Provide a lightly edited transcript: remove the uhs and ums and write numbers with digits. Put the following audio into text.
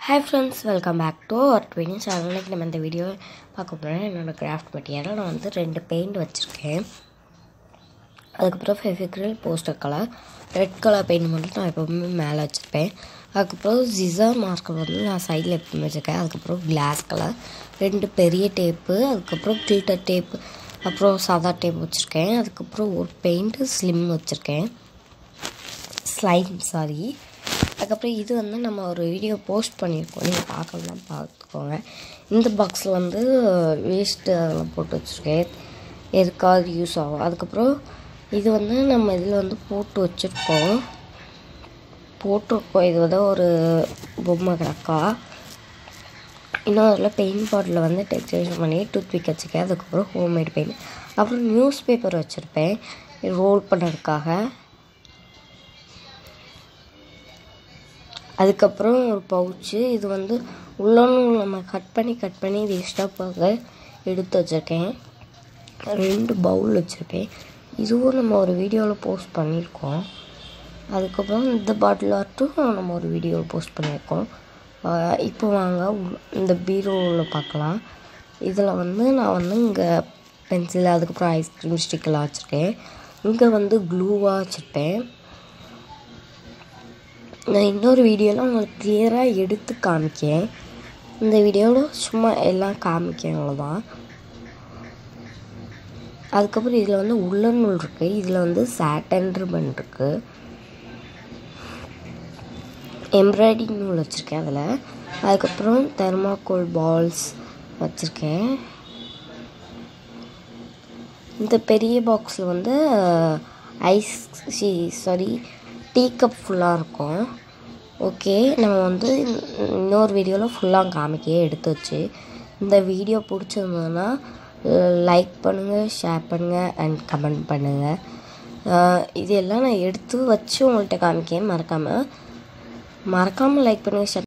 Hi friends, welcome back to our twin channel. Like நம்ம இந்த video பார்க்க போறோம். என்னோட கிராஃப்ட் மெட்டீரியல் நான் வந்து 2 பெயிண்ட் வச்சிருக்கேன். அதுக்கப்புறம் Fevicryl poster colour red colour paint மட்டும் நான் எப்பவுமே மேலே வச்சிருப்பேன். அதுக்கப்புறம் சிசர் மார்க்கர் வந்து நான் சைடில் எப்பவுமே வச்சிருக்கேன். அதுக்கப்புறம் கிளாஸ் கலர் 2 பெரிய டேப்பு, அதுக்கப்புறம் கில்டர் டேப்பு, அப்புறம் சாதா டேப் வச்சுருக்கேன். அதுக்கப்புறம் ஒரு பெயிண்ட் ஸ்லிம் வச்சுருக்கேன், ஸ்லைம் சாரி. அதுக்கப்புறம் இது வந்து நம்ம ஒரு வீடியோ போஸ்ட் பண்ணியிருக்கோம், நீங்கள் பார்க்கலாம் பார்த்துக்கோங்க. இந்த பாக்ஸில் வந்து வேஸ்ட்டு அதெல்லாம் போட்டு வச்சுருக்கேன், எதுக்காவது யூஸ் ஆகும். அதுக்கப்புறம் இது வந்து நம்ம இதில் வந்து போட்டு வச்சுருக்கோம். இது வந்து ஒரு பொம்மை கிடக்கா. இன்னும் அதில் பெயிண்ட் பாட்டில் வந்து டெக்கரேஷன் பண்ணி டூத் பிக் வச்சுருக்கேன். அதுக்கப்புறம் ஹோம்மேட் பெயிண்ட், அப்புறம் நியூஸ் பேப்பர் வச்சுருப்பேன் ரோல் பண்ணுறதுக்காக. அதுக்கப்புறம் ஒரு பவுச்சு, இது வந்து உள்ளனும் நம்ம கட் பண்ணி வேஸ்ட்டாக போக எடுத்து வச்சுருக்கேன். 2 பவுல் வச்சுருக்கேன், இதுவும் நம்ம ஒரு வீடியோவில் போஸ்ட் பண்ணியிருக்கோம். அதுக்கப்புறம் இந்த பாட்டில் ஆட்டும் நம்ம ஒரு வீடியோவில் போஸ்ட் பண்ணியிருக்கோம். இப்போ வாங்க இந்த பீரோவில் பார்க்கலாம். இதில் வந்து நான் வந்து இங்கே பென்சில், அதுக்கப்புறம் ஐஸ்கிரீம் ஸ்டிக்கெல்லாம் வச்சுருக்கேன். இங்கே வந்து க்ளூவாக வச்சுருப்பேன். நான் இன்னொரு வீடியோவில் உங்களுக்கு கிளியராக எடுத்து காமிக்கேன். இந்த வீடியோவில் சும்மா எல்லாம் காமிக்கேன், அவ்வளோதான். அதுக்கப்புறம் இதில் வந்து உள்ளன் நூல் இருக்குது, இதில் வந்து சாட்டன் ரிப்பன் இருக்குது, எம்ப்ராய்டிங் நூல் வச்சுருக்கேன் அதில். அதுக்கப்புறம் தெர்மாக்கோல் பால்ஸ் வச்சுருக்கேன். இந்த பெரிய பாக்ஸில் வந்து டீ கப் ஃபுல்லாக இருக்கும். ஓகே, நம்ம வந்து இன்னொரு வீடியோவில் ஃபுல்லாக காமிக்கையே எடுத்து வச்சு. இந்த வீடியோ பிடிச்சிருந்ததுன்னா லைக் பண்ணுங்கள், ஷேர் பண்ணுங்கள் அண்ட் கமெண்ட் பண்ணுங்கள். இது எல்லாம் நான் எடுத்து வச்சு உங்கள்கிட்ட காமிக்கேன். மறக்காமல் லைக் பண்ணுங்கள், ஷேர்